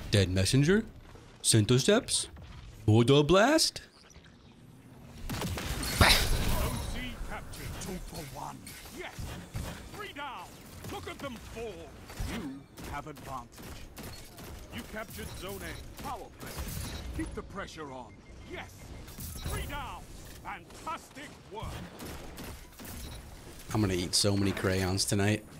Dead messenger? Centosteps? Mortar blast? OC captured 2 for 1. Yes. 3 down. Look at them fall. You have advantage. You captured Zone A. Power play. Keep the pressure on. Yes. 3 down. Fantastic work. I'm gonna eat so many crayons tonight.